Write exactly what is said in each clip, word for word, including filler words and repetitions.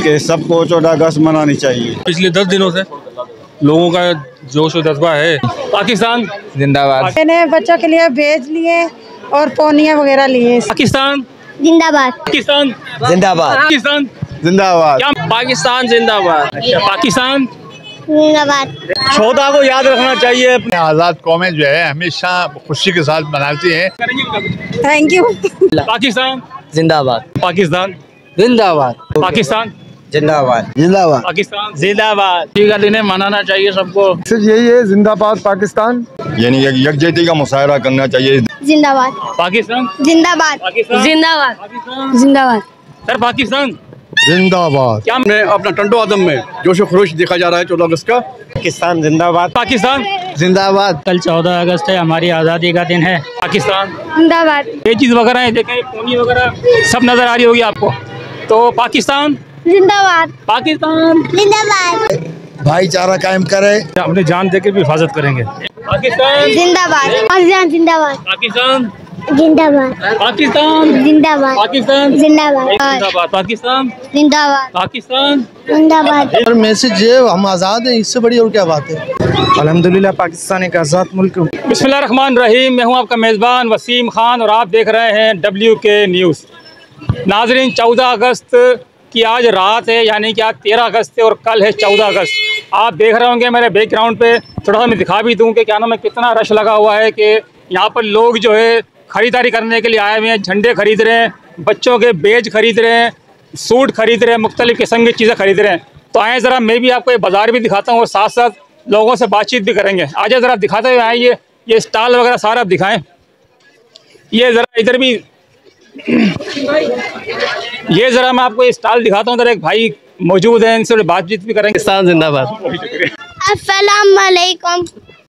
कि सबको चौदह अगस्त मनानी चाहिए। पिछले दस दिनों से लोगों का जोश और जज्बा है। पाकिस्तान जिंदाबाद। मैंने बच्चों के लिए भेज लिए और पोनिया वगैरह लिए। पाकिस्तान जिंदाबाद। पाकिस्तान जिंदाबाद। पाकिस्तान जिंदाबाद। क्या पाकिस्तान जिंदाबाद। पाकिस्तान जिंदाबाद। चौदह को याद रखना चाहिए। आज़ाद कौमें जो है हमेशा खुशी के साथ मनाती हैं। Thank you. पाकिस्तान जिंदाबाद। पाकिस्तान जिंदाबाद। पाकिस्तान जिंदाबाद। जिंदाबाद। पाकिस्तान जिंदाबाद। ठीक है, दिन मनाना चाहिए सबको। सिर्फ यही है, जिंदाबाद पाकिस्तान। यानी यकजहती का मुशायरा करना चाहिए। जिंदाबाद। पाकिस्तान जिंदाबाद। पाकिस्तान जिंदाबाद। पाकिस्तान जिंदाबाद। सर पाकिस्तान जिंदाबाद। क्या में अपना टंडो आदम में जोश खरोश देखा जा रहा है चौदह अगस्त का। पाकिस्तान जिंदाबाद। पाकिस्तान जिंदाबाद। कल चौदह अगस्त है, हमारी आज़ादी का दिन है। पाकिस्तान जिंदाबाद। ये चीज़ वगैरह है, देखें पोनी वगैरह सब नजर आ रही होगी आपको। तो पाकिस्तान जिंदाबाद। पाकिस्तान जिंदाबाद। भाईचारा कायम करे। अपनी जान देकर भी हिफाजत करेंगे। पाकिस्तान जिंदाबाद। पाकिस्तान जिंदाबाद। पाकिस्तान जिंदाबाद। पाकिस्तान जिंदाबाद। पाकिस्तान जिंदाबाद। जिंदाबाद। पाकिस्तान जिंदाबाद। पाकिस्तान जिंदाबाद। और मैसेज ये हम आज़ाद हैं, इससे बड़ी और क्या बात है। अल्हम्दुलिल्लाह पाकिस्तान एक आज़ाद मुल्क। बिस्मिल्लाहिर्रहमानिर्रहीम। मैं हूं आपका मेज़बान वसीम खान और आप देख रहे हैं डब्ल्यू के न्यूज़। नाजरीन, चौदह अगस्त की आज रात है, यानी कि आज तेरह अगस्त है और कल है चौदह अगस्त। आप देख रहे होंगे मेरे बैकग्राउंड पे, थोड़ा सा मैं दिखा भी दूं कि क्या नाम है, कितना रश लगा हुआ है कि यहाँ पर लोग जो है ख़रीदारी करने के लिए आए हुए हैं। झंडे खरीद रहे हैं, बच्चों के बैज खरीद रहे हैं, सूट खरीद रहे हैं, मुख्तलिफ़ किस्म की चीज़ें खरीद रहे हैं। तो आए ज़रा मैं भी आपको ये बाज़ार भी दिखाता हूँ और साथ साथ लोगों से बातचीत भी करेंगे। आइए ज़रा दिखाते हुए आए, ये ये स्टॉल वगैरह सारा आप दिखाएँ। ये ज़रा इधर भी ये ज़रा मैं आपको ये स्टॉल दिखाता हूँ। इधर एक भाई मौजूद है, इनसे बातचीत भी करेंगे। पाकिस्तान जिंदाबाद। अस्सलाम वालेकुम।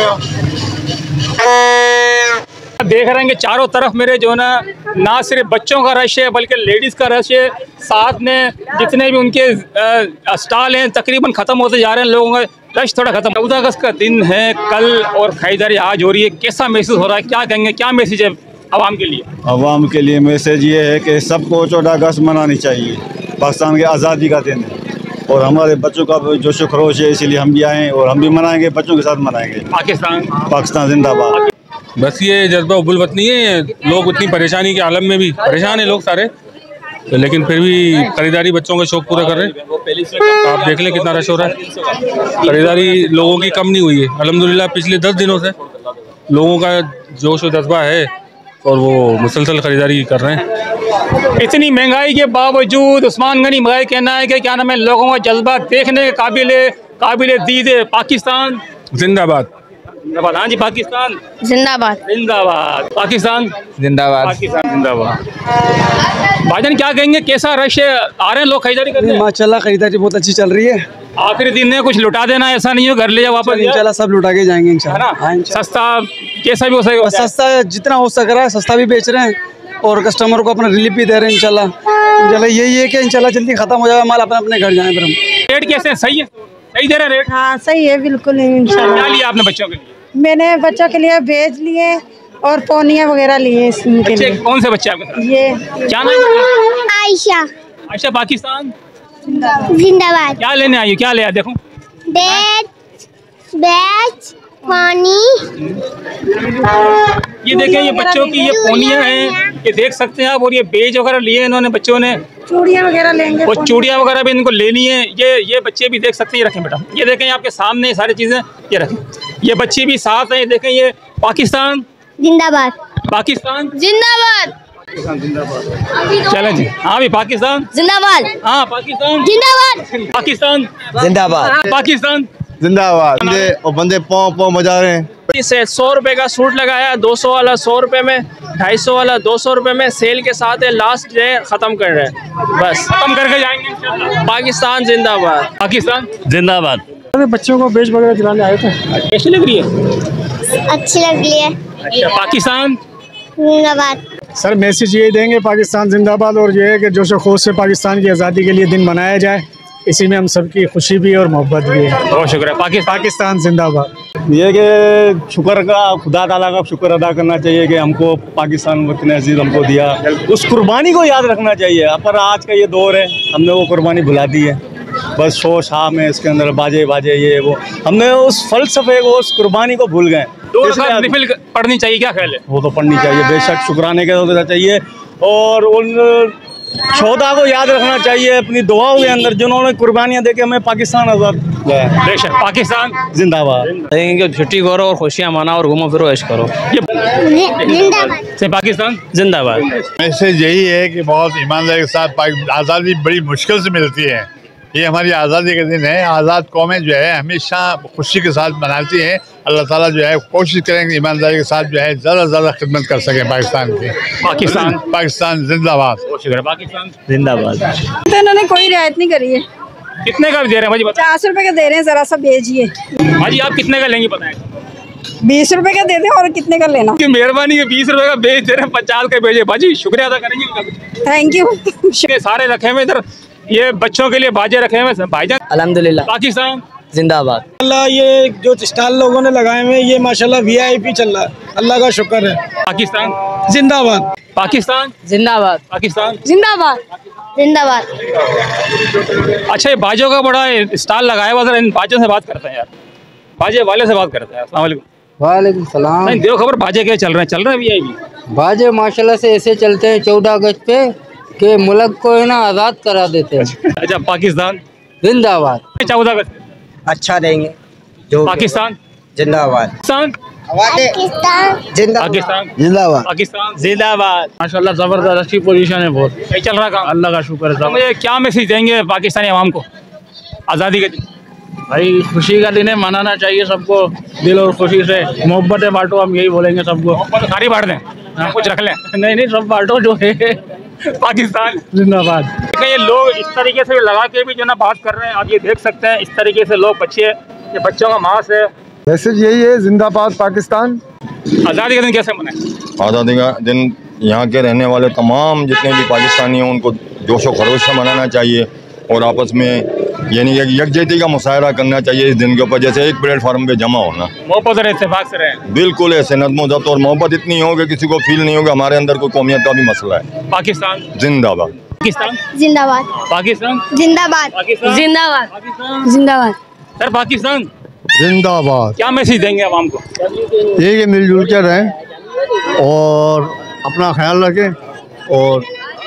देख रहे हैं कि चारों तरफ मेरे जो ना ना सिर्फ बच्चों का रश है बल्कि लेडीज़ का रश है। साथ में जितने भी उनके स्टॉल हैं तकरीबन ख़त्म होते जा रहे हैं, लोगों का रश थोड़ा ख़त्म। चौदह अगस्त का दिन है कल और खरीदारी आज हो रही है। कैसा महसूस हो रहा है, क्या कहेंगे, क्या मैसेज है आवाम के लिए? अवाम के लिए मैसेज ये है कि सबको चौदह अगस्त मनानी चाहिए। पाकिस्तान की आज़ादी का दिन है और हमारे बच्चों का जोश खरोश है, इसीलिए हम भी आए और हम भी मनाएंगे, बच्चों के साथ मनाएंगे। पाकिस्तान पाकिस्तान जिंदाबाद। बस ये जज्बा उबुल वतनी है। लोग इतनी परेशानी के आलम में भी परेशान है लोग सारे, तो लेकिन फिर भी खरीदारी बच्चों के शौक पूरा कर रहे हैं। आप देख लें कितना रश हो रहा है। खरीदारी लोगों की कम नहीं हुई है अल्हम्दुलिल्लाह। पिछले दस दिनों से लोगों का जोश और जज्बा है और वो मुसलसल खरीदारी कर रहे हैं। इतनी महंगाई के बावजूद उस्मान गनी भाई कहना है कि क्या नाम है, लोगों का जज्बा देखने के काबिल काबिल दीद है। पाकिस्तान जिंदाबाद। जिंदाबाद। हाँ जी, पाकिस्तान जिंदाबाद। जिंदाबाद। पाकिस्तान जिंदाबाद। पाकिस्तान जिंदाबाद। भाईजान क्या कहेंगे, कैसा रश है, आ रहे हैं लोग खरीदारी करने? माशाल्लाह खरीदारी बहुत अच्छी चल रही है। आखिरी दिन है, कुछ लुटा देना, ऐसा नहीं हो घर ले जाओ वापस। इंशाल्लाह सब लुटा के जाएंगे है इंशाल्लाह। ना, सस्ता कैसा भी हो सकेगा, सस्ता जितना हो सक रहा है सस्ता भी बेच रहे हैं और कस्टमर को अपना रिलीफ भी दे रहे हैं इंशाल्लाह। इंशाल्लाह यही है कि इंशाल्लाह जल्दी खत्म हो जाएगा माल, अपने अपने घर जाएं। फिर हम रेट कैसे हैं? सही है, सही दे रहे हैं रेट? हाँ सही है, बिल्कुल इंशाल्लाह। क्या लिया आपने बच्चों के लिए? मैंने बच्चों के लिए भेज लिए और पोनिया वगैरह लिए इनके बच्चे लिए। कौन से बच्चे आपके साथ? ये क्या नाम है? आयशा। आयशा। पाकिस्तान जिंदाबाद। क्या लेने आई हो, क्या ले आए? देखो बेच बेच पानी। ये देखें, ये बच्चों की ये पोनियाँ हैं, ये देख सकते हैं आप। और ये बेज वगैरह लिए इन्होंने बच्चों ने, चूड़ियाँ वगैरह लेंगे और चूड़ियाँ वगैरह भी इनको लेनी है। ये ये बच्चे भी देख सकते हैं, ये रखें बेटा, ये देखें आपके सामने सारी चीज़ें, ये रखें। ये बच्चे भी साथ हैं, ये देखें। ये पाकिस्तान जिंदाबाद। पाकिस्तान जिंदाबाद। चलें जी। हाँ भी पाकिस्तान जिंदाबाद। हाँ पाकिस्तान जिंदाबाद। पाकिस्तान जिंदाबाद। पाकिस्तान जिंदाबाद। बंदे और बंदे पाँव पाँव बजा रहे हैं। से सौ रुपए का सूट लगाया, दो सौ वाला सौ रुपए में, ढाई सौ वाला दो सौ रुपए में, सेल के साथ है। लास्ट डे खत्म कर रहे हैं, बस खत्म करके जाएंगे। पाकिस्तान जिंदाबाद। पाकिस्तान जिंदाबाद। बच्चों को बेच वगैरह दिलाने आए थे। कैसी लग रही है? अच्छी लग रही है। अच्छा, पाकिस्तान जिंदाबाद। सर मैसेज ये देंगे पाकिस्तान जिंदाबाद, और ये है कि जोश खरोश से पाकिस्तान की आज़ादी के लिए दिन मनाया जाए इसी में हम सबकी खुशी भी है और मोहब्बत भी है। बहुत शुक्रिया। पाकिस्तान पाकिस्तान जिंदाबाद। ये कि शुक्र का खुदा ताला का शुक्र अदा करना चाहिए कि हमको पाकिस्तान वतन अजीज हमको दिया, उस कुर्बानी को याद रखना चाहिए। पर आज का ये दौर है, हमने वो कुर्बानी भुला दी है, बस शोर शाह में इसके अंदर बाजे बाजे ये वो, हमने उस फलसफे को उस कुर्बानी को भूल गए। दो रकात नफिल पढ़नी चाहिए, क्या ख्याल है? वो तो पढ़नी चाहिए, बेशक शुक्राने के चाहिए, और उन शोधा को याद रखना चाहिए अपनी दुआओं के अंदर जिन्होंने कुर्बानियां देके हमें पाकिस्तान आजाद किया। बेशक। पाकिस्तान जिंदाबाद। छुट्टी करो और खुशियाँ मनाओ और घूमो फिरो ऐश करो। से पाकिस्तान जिंदाबाद। मैसेज यही है कि बहुत ईमानदारी के साथ आज़ादी बड़ी मुश्किल से मिलती है। ये हमारी आज़ादी के दिन है। आज़ाद कौमें जो है हमेशा खुशी के साथ मनाती हैं। अल्लाह ताला जो है कोशिश करेंगे ईमानदारी के साथ जो है ज़्यादा से ज़्यादा खिदमत कर सकें पाकिस्तान की। पाकिस्तान पाकिस्तान जिंदाबाद। पाकिस्तान जिंदाबाद। तो इन्होंने कोई रियायत नहीं करी है। कितने का दे रहे हैं भाजी? पचास रुपए का दे रहे हैं, जरा सा भेजिए। भाजी आप कितने का लेंगे बताएं? बीस रुपए का दे दें और कितने का लेना? की मेहरबानी है, बीस रुपए का बेच दे रहे हैं, पचास का भेजिए। भाजी शुक्रिया अदा करेंगे। Thank you. सारे रखे हुए इधर, ये बच्चों के लिए बाजे रखे हुए भाईजान। अल्हम्दुलिल्लाह। पाकिस्तान जिंदाबाद। अल्लाह ये जो स्टॉल लोगों ने लगाए हुए ये माशाल्लाह वीआईपी चल रहा है, अल्लाह का शुक्र है। पाकिस्तान जिंदाबाद। पाकिस्तान जिंदाबाद। पाकिस्तान जिंदाबाद। जिंदाबाद। अच्छा, ये बाजों का बड़ा स्टॉल लगाया हुआ, जरा इन बाजों से बात करते हैं यार, बाजे वाले से बात करते हैं। अस्सलाम वालेकुम। वालेकुम सलाम। नहीं देखो खबर, बाजे क्या चल रहे हैं? चल रहे हैं वीआईपी बाजे माशाल्लाह से ऐसे चलते हैं चौदह अगस्त पे के मुल्क को है ना आज़ाद करा देते हैं। अच्छा, पाकिस्तान जिंदाबाद। चौदह अगस्त अच्छा देंगे जो पाकिस्तान जिंदाबाद। पाकिस्तान जिंदाबाद। पाकिस्तान जिंदाबाद। पाकिस्तान जिंदाबाद। माशाल्लाह जबरदस्त अच्छी पोजीशन है, बहुत सही चल रहा काम, अल्लाह का शुक्र है। तो मुझे क्या मैसेज देंगे पाकिस्तानी अवाम को आज़ादी के दिन? भाई खुशी का दिन है, मनाना चाहिए सबको दिल और खुशी से, मोहब्बतें बांटो, हम यही बोलेंगे सबको। तो सारी बांट दें, कुछ रख लें? नहीं नहीं, सब बांटो जो है। पाकिस्तान जिंदाबाद। ये लोग इस तरीके से लगा के भी जो ना बात कर रहे हैं, आप ये देख सकते हैं, इस तरीके से लोग, बच्चे, ये बच्चों का मास है। मैसेज यही है, जिंदाबाद पाकिस्तान। आज़ादी का दिन कैसे मनाएं? आज़ादी का दिन यहाँ के रहने वाले तमाम जितने भी पाकिस्तानी हैं उनको जोशो खरोश से मनाना चाहिए, और आपस में यानी एक यकजहती का मुशायरा करना चाहिए इस दिन के ऊपर, जैसे एक प्लेटफार्म पे जमा होना। मोहब्बत और इत्तेफाक से रहें। बिल्कुल ऐसे नज़्म ज़ब्त और मोहब्बत इतनी हो कि किसी को फील नहीं होगा हमारे अंदर कोई कौमियत का भी मसला है। पाकिस्तान जिंदाबाद। पाकिस्तान जिंदाबाद। पाकिस्तान जिंदाबाद। पाकिस्तान जिंदाबाद। पाकिस्तान जिंदाबाद। सर पाकिस्तान जिंदाबाद। क्या मैसेज देंगे आवाम को? ये कि मिलजुल कर रहें और अपना ख्याल रखें और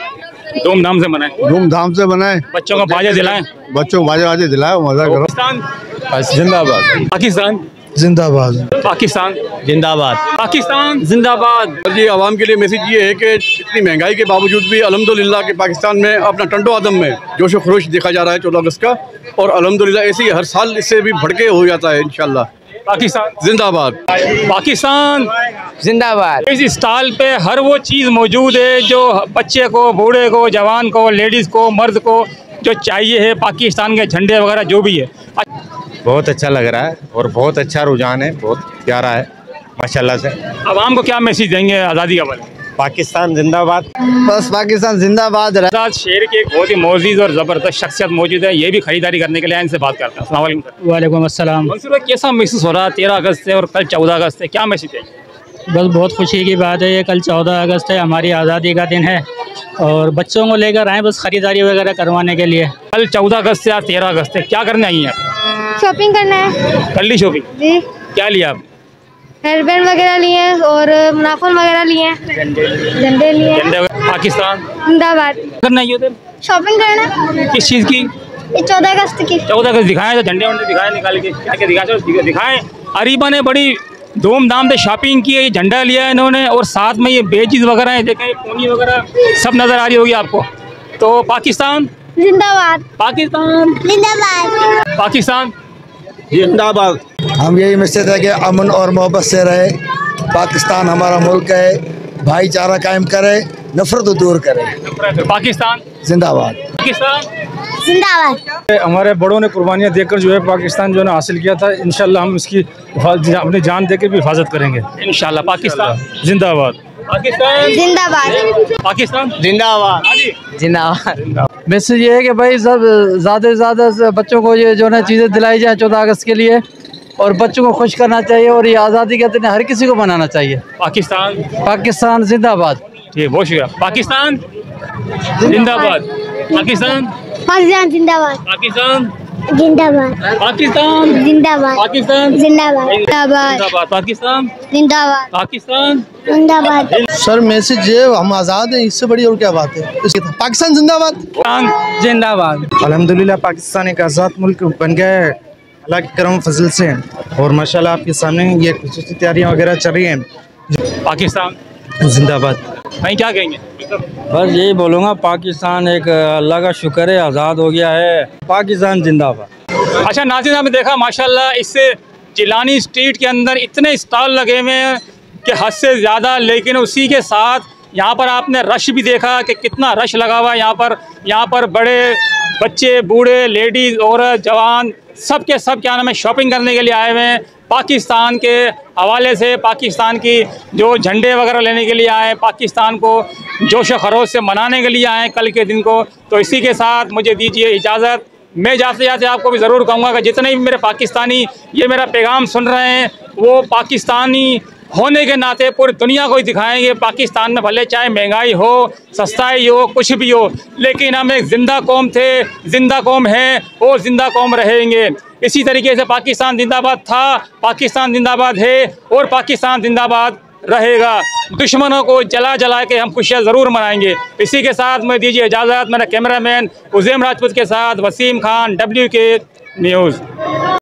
धूमधाम से मनाएं, धूमधाम से बनाएं, बच्चों को बाजे दिलाएं, बच्चों को बाजे बाजे दिलाएं, मजा करो। पाकिस्तान जिंदाबाद। पाकिस्तान जिंदाबाद। पाकिस्तान जिंदाबाद। पाकिस्तान जिंदाबाद। जी आवाम के लिए मैसेज ये है कि इतनी महंगाई के बावजूद भी अल्हम्दुलिल्लाह के पाकिस्तान में अपना टंडो आदम में जोश व खरोश देखा जा रहा है चौदह अगस्त का, और अल्हम्दुलिल्लाह ऐसे ही हर साल इससे भी भड़के हो जाता है इंशाल्लाह। पाकिस्तान जिंदाबाद। पाकिस्तान जिंदाबाद। इस स्टॉल पे हर वो चीज़ मौजूद है जो बच्चे को, बूढ़े को, जवान को, लेडीज़ को, मर्द को जो चाहिए है, पाकिस्तान के झंडे वगैरह जो भी है। बहुत अच्छा लग रहा है और बहुत अच्छा रुझान है, बहुत प्यारा है माशाल्लाह से। आवाम को क्या मैसेज देंगे आज़ादी का? वाले पाकिस्तान जिंदाबाद। बस पाकिस्तान जिंदाबाद। आज़ाद शहर की एक बहुत ही मोअज़्ज़िज़ और ज़बरदस्त शख्सियत मौजूद है, ये भी खरीदारी करने के लिए इनसे बात करते हैं। अस्सलाम वालेकुम सर। वालेकुम अस्सलाम। मंसूर भाई कैसा महसूस हो रहा है? तेरह अगस्त है और कल चौदह अगस्त है, क्या मैसेज है? बस बहुत खुशी की बात है, ये कल चौदह अगस्त है, हमारी आज़ादी का दिन है और बच्चों को लेकर आए बस ख़रीदारी वगैरह करवाने के लिए। कल चौदह अगस्त से आज तेरह अगस्त है, क्या करने आई हैं आप? शॉपिंग करना है। कर ली शॉपिंग? जी। क्या लिया आप? हेयर बैंड वगैरह लिए और नाखून वगैरह लिए, झंडे लिए। झंडे वगैरह। पाकिस्तान जिंदाबाद। करना ही होते शॉपिंग करना। किस चीज़ की? ये चौदह अगस्त की। चौदह अगस्त दिखाएं तो झंडे वंडे दिखाएं, निकाल के क्या क्या दिखाएं दिखाएं। अरीबा ने बड़ी धूमधाम से शॉपिंग की है, ये झंडा लिया है इन्होंने, और साथ में ये बेचीज वगैरह है, देखें पोनी वगैरह सब नज़र आ रही होगी आपको। तो पाकिस्तान जिंदाबाद। पाकिस्तान जिंदाबाद। पाकिस्तान जिंदाबाद। हम यही मैसेज है कि अमन और मोहब्बत से रहे, पाकिस्तान हमारा मुल्क है, भाईचारा कायम करे, नफरत दूर करे। पाकिस्तान जिंदाबाद। पाकिस्तान जिंदाबाद। हमारे बड़ों ने कुर्बानियाँ देकर जो है पाकिस्तान जो है हासिल किया था, इंशाल्लाह हम इसकी अपनी जान देकर भी हिफाजत करेंगे इंशाल्लाह। पाकिस्तान जिंदाबाद। पाकिस्तान जिंदाबाद। पाकिस्तान जिंदाबाद। जिंदाबाद। मैसेज ये है कि भाई सब ज़्यादा से ज़्यादा बच्चों को ये जो है चीज़ें दिलाई जाए चौदह अगस्त के लिए, और बच्चों को खुश करना चाहिए, और ये आज़ादी के दिन हर किसी को मनाना चाहिए। पाकिस्तान पाकिस्तान जिंदाबाद। ठीक, बहुत शुक्रिया। पाकिस्तान जिंदाबाद। पाकिस्तान पाकिस्तान जिंदाबाद। पाकिस्तान जिंदाबाद। पाकिस्तान जिंदाबाद। पाकिस्तान जिंदाबाद। जिंदाबाद। पाकिस्तान जिंदाबाद। पाकिस्तान जिंदाबाद। सर मैसेज ये हम आज़ाद हैं, इससे बड़ी और क्या बात है। पाकिस्तान जिंदाबाद। जिंदाबाद। अल्हम्दुलिल्लाह पाकिस्तान एक आज़ाद मुल्क बन गया है अल्लाह के करम फजल से, और माशाल्लाह आपके सामने ये खुसूसी तैयारियाँ वगैरह चल रही हैं। पाकिस्तान जिंदाबाद। भाई क्या कहेंगे? बस यही बोलूँगा, पाकिस्तान एक अल्लाह का शुक्र है आज़ाद हो गया है। पाकिस्तान जिंदाबाद। अच्छा नाज़रीन, आपने देखा माशाल्लाह इससे जिलानी स्ट्रीट के अंदर इतने स्टॉल लगे हुए हैं कि हद से ज़्यादा, लेकिन उसी के साथ यहाँ पर आपने रश भी देखा कि कितना रश लगा हुआ है यहाँ पर। यहाँ पर बड़े बच्चे, बूढ़े, लेडीज़, औरत, जवान, सब के सब क्या नाम है शॉपिंग करने के लिए आए हुए हैं। पाकिस्तान के हवाले से पाकिस्तान की जो झंडे वगैरह लेने के लिए आए, पाकिस्तान को जोश खरोश से मनाने के लिए आए कल के दिन को। तो इसी के साथ मुझे दीजिए इजाज़त। मैं जाते जाते आपको भी ज़रूर कहूँगा कि जितने भी मेरे पाकिस्तानी ये मेरा पैगाम सुन रहे हैं, वो पाकिस्तानी होने के नाते पूरी दुनिया को ही दिखाएंगे पाकिस्तान में भले चाहे महंगाई हो, सस्ताई हो, कुछ भी हो, लेकिन हम एक ज़िंदा कौम थे, ज़िंदा कौम है और ज़िंदा कौम रहेंगे। इसी तरीके से पाकिस्तान जिंदाबाद था, पाकिस्तान जिंदाबाद है और पाकिस्तान जिंदाबाद रहेगा। दुश्मनों को जला जला के हम खुशियाँ ज़रूर मनाएंगे। इसी के साथ मैं दीजिए इजाज़त। मेरा कैमरामैन उज़ैम राजपूत के साथ Wasim Khan, W K news.